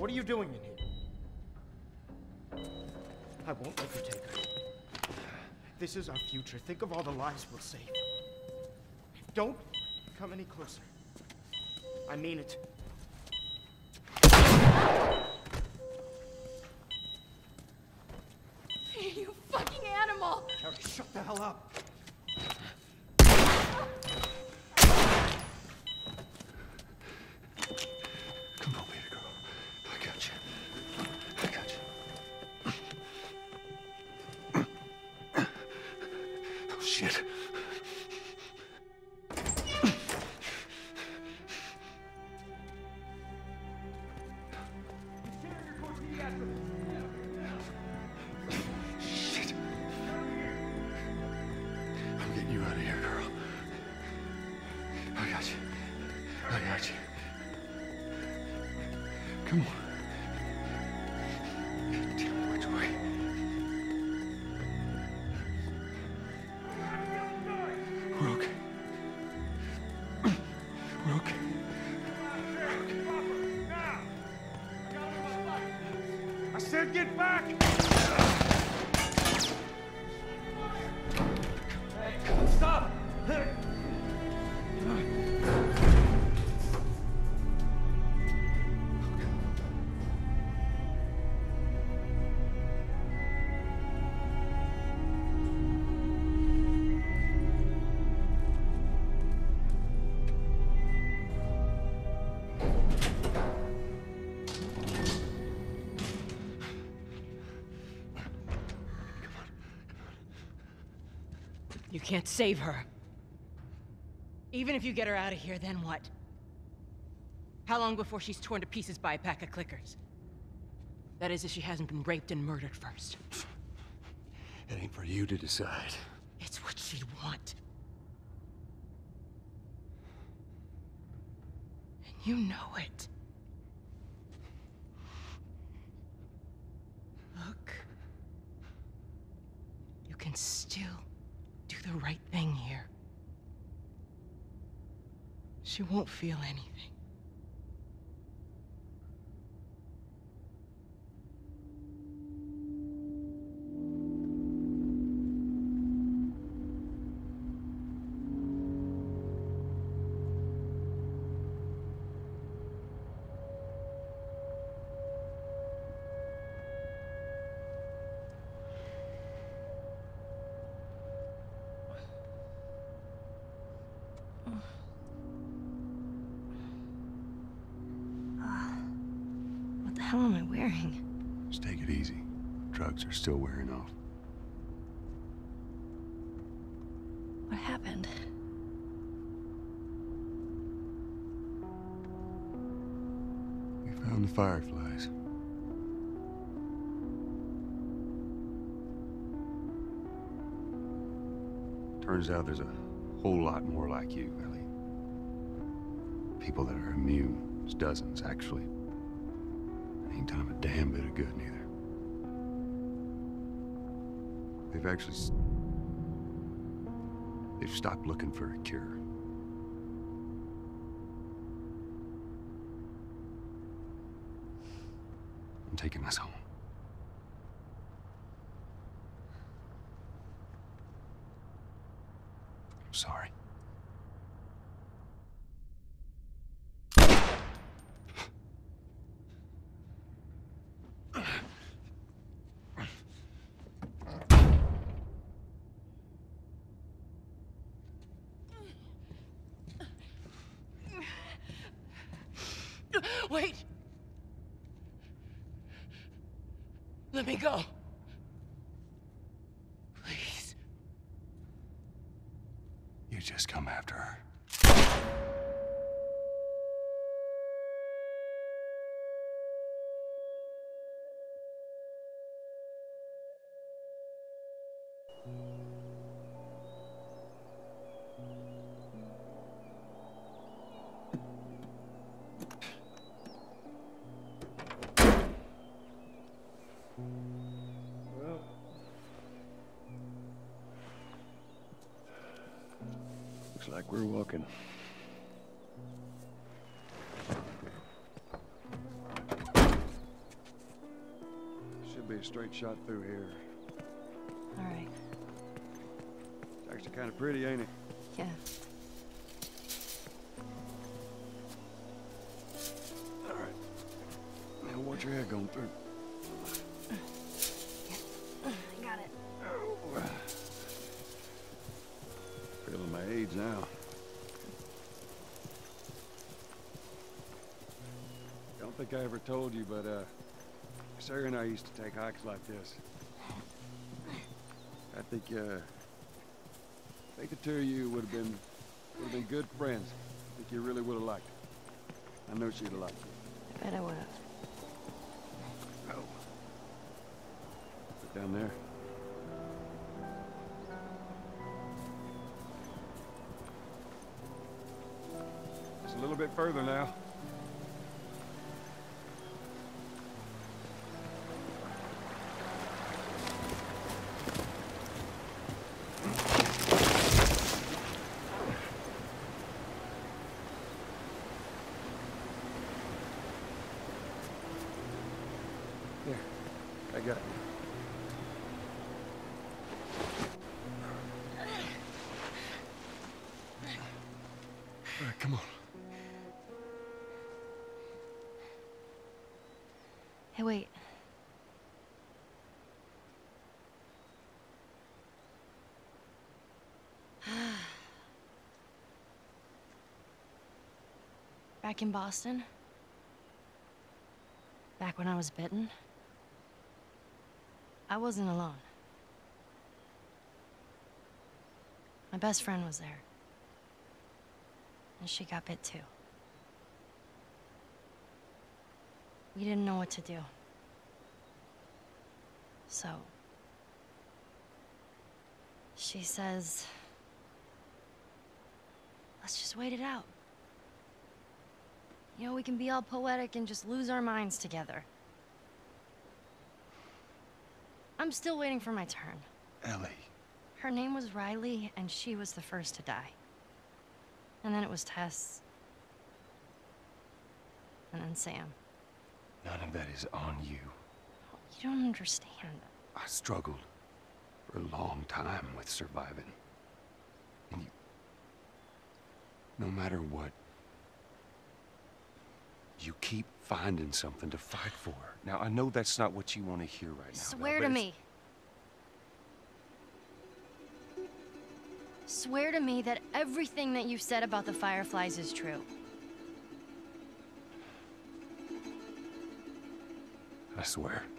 What are you doing in here? I won't let you take her. This is our future. Think of all the lives we'll save. Don't come any closer. I mean it. You fucking animal! Carrie, shut the hell up. Come on, baby girl. I got you. I got you. Oh, shit. Shit. I'm getting you out of here, girl. I got you. I got you. Come on. Tell me which way. We're okay. We're okay. I said get back! Stop! You can't save her. Even if you get her out of here, then what? How long before she's torn to pieces by a pack of clickers? That is, if she hasn't been raped and murdered first. It ain't for you to decide. It's what she'd want. And you know it. Look. You can still do the right thing here. She won't feel anything. What the hell am I wearing? Just take it easy. Drugs are still wearing off. What happened? We found the fireflies. Turns out there's a whole lot more like you, Ellie. People that are immune. There's dozens, actually. Ain't done them a damn bit of good, neither. They've stopped looking for a cure. I'm taking us home. I'm sorry. Wait! Let me go. Please. You just come after her. Looks like we're walking. straight shot through here. All right. It's actually kind of pretty, ain't it? Yeah. All right. Now watch your head going through. I got it. Oh. Feeling my age now. Don't think I ever told you, but Sarah and I used to take hikes like this. I think the two of you would have been good friends. I think you really would have liked it. I know she'd have liked it. I bet I would have. Oh. Put down there. Just a little bit further now. There, I got it. All right, come on. Hey, wait. Back in Boston? Back when I was bitten? I wasn't alone. My best friend was there. And she got bit too. We didn't know what to do. So... she says... let's just wait it out. You know, we can be all poetic and just lose our minds together. I'm still waiting for my turn. Ellie. Her name was Riley, and she was the first to die. And then it was Tess. And then Sam. None of that is on you. You don't understand. I struggled for a long time with surviving. And no matter what, you keep finding something to fight for. Now, I know that's not what you want to hear right now. Swear to me. Swear to me that everything that you've said about the Fireflies is true. I swear.